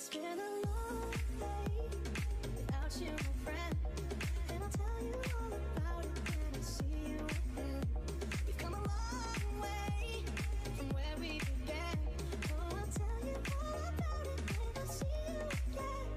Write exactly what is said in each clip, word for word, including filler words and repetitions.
It's been a long day without you, my friend, and I'll tell you all about it when I see you again. We've come a long way from where we began. Oh, I'll tell you all about it when I see you again.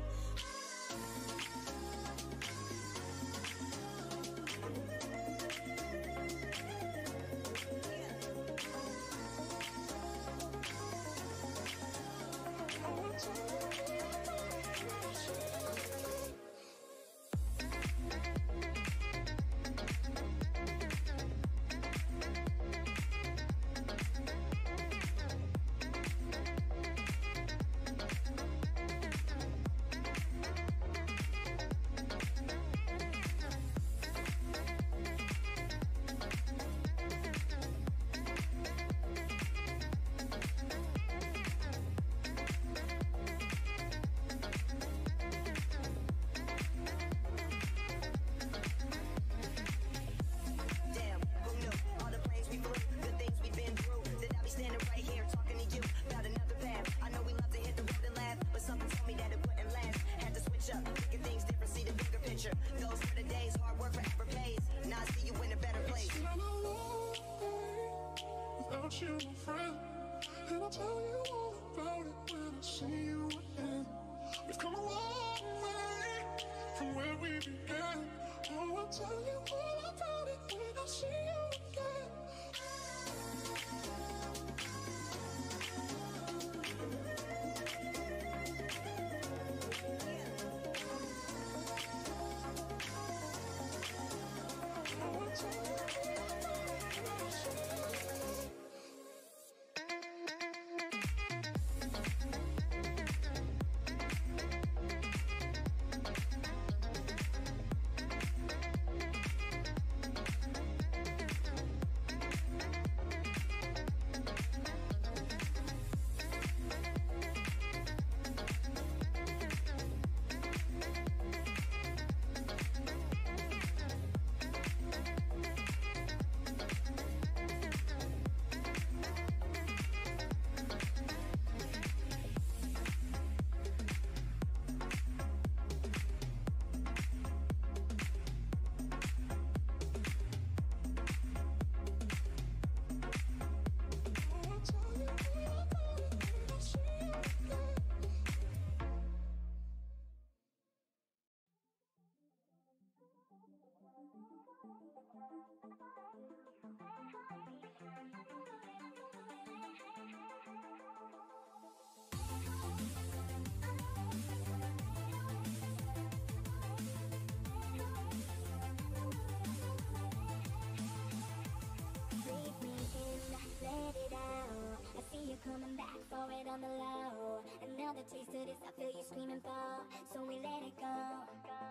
Coming back for it on the low. Another taste of this, I feel you screaming for, so we let it go.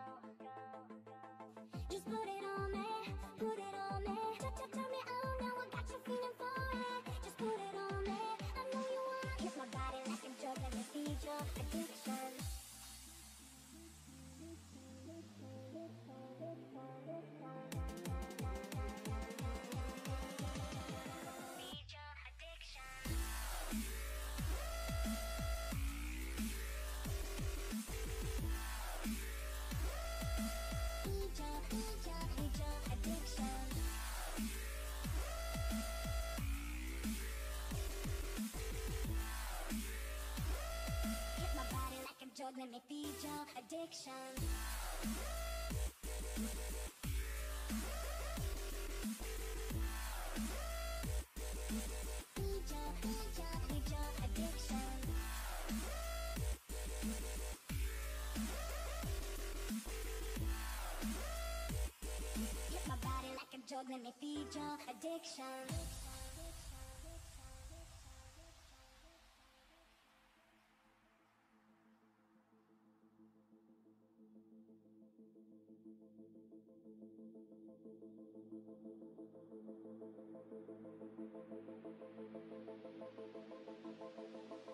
Just put it on me, put it on me. Turn me on, now I got you feeling for it. Just put it on me, I know you want. Hit my body like a drug, let me feed your addiction. Drug, let me feed your addiction. Feed your, feed your, feed your addiction. Hit my body like a drug, let me feed your addiction.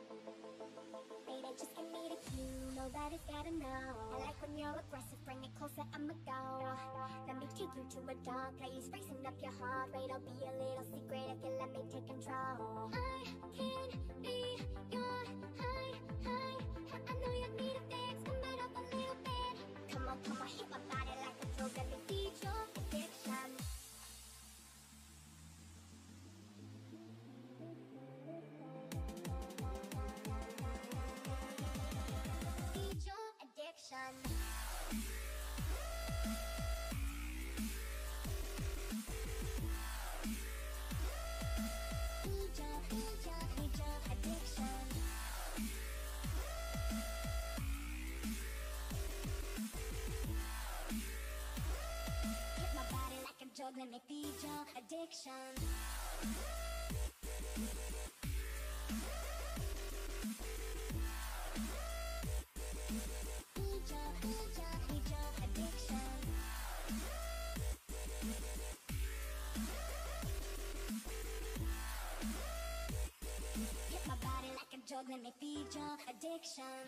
Nobody's gotta know. I like when you're aggressive, bring it closer said I'ma go. Let me take you to a dark place, racing up your heart rate. I'll be a little secret if you let me take control. I can be your high, high. I know you need a fix, come it up a little bit. Come on, come on, hit my body like a drug. Let me feed your addiction. Feed your addiction. Feed your, feed your, feed your addiction. Hit my body like a drug, let me feed your addiction. Feed your, feed your, feed your addiction. Hit my body like a drug, let me feed your addiction.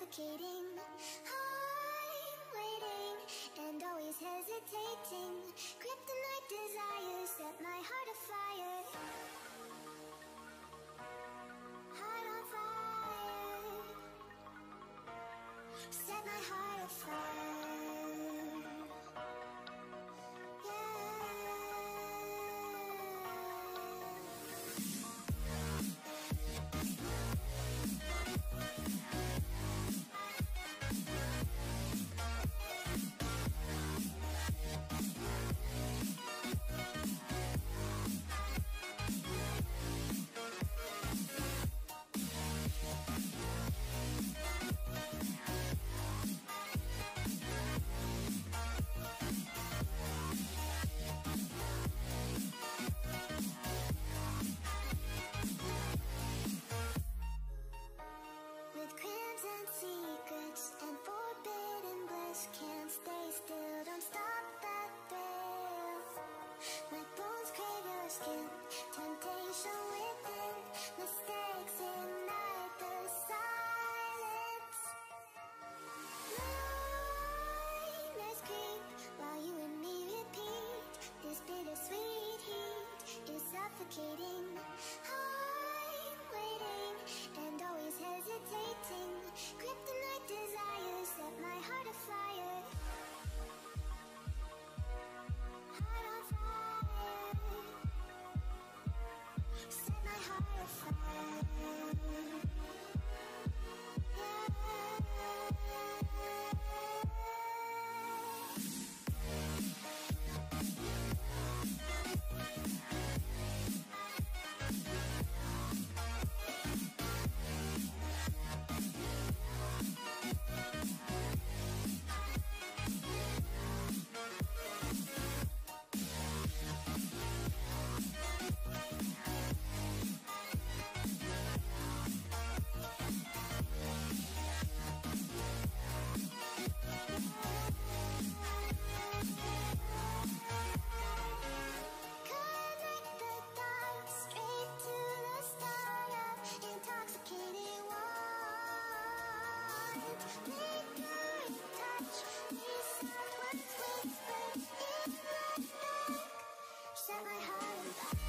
suffocating. I'm waiting and always hesitating. Kryptonite desires set my heart afire. Heart on fire. Set my heart afire. With crimson secrets and forbidden bliss, can't stay still, don't stop that thrill. My bones crave your skin, temptation within, mistakes ignite the silence. Nightmares creep while you and me repeat. This bittersweet heat is suffocating. I'm waiting and always hesitating. Kryptonite desires set my heart afire. Heart on fire. Set my heart afire. Connect the dots straight to the start of intoxicating warmth. Make your touch, these soft words whispered in the dark. Set my heart on fire.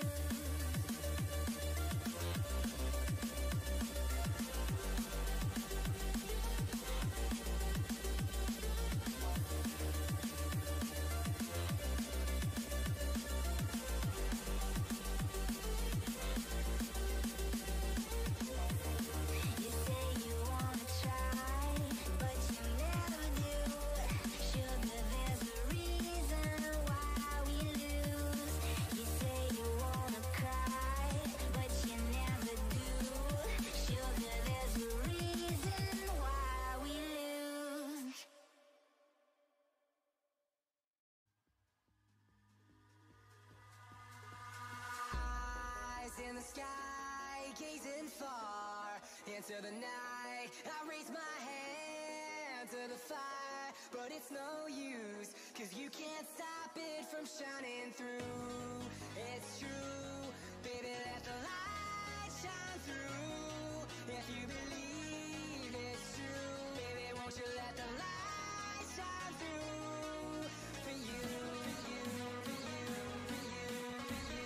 You say you wanna try, but you never do. Sugar, there's a reason why we lose. You say you wanna cry, but you never do. Sugar, there's a reason why we lose. Eyes in the sky, gazing far into the night. I raise my hand to the fire, but it's no use, 'cause you can't stop it from shining through. It's true, baby, let the light shine through. If you believe it's true, baby, won't you let the light shine through for you, for you, for you, for you, for you,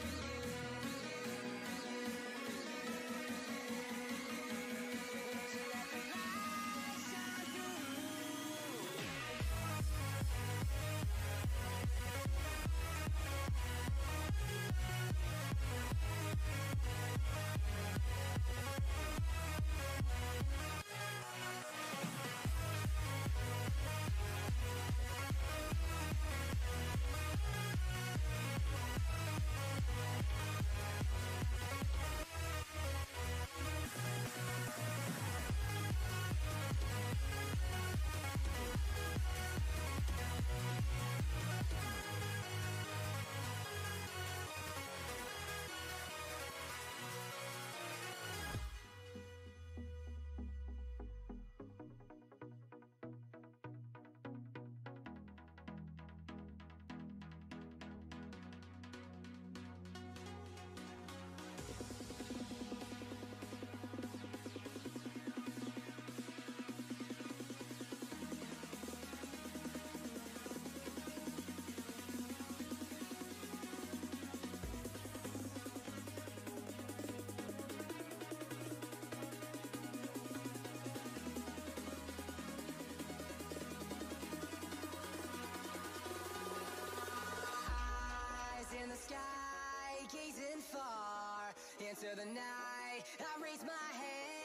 in the sky, gazing far into the night. I raise my hand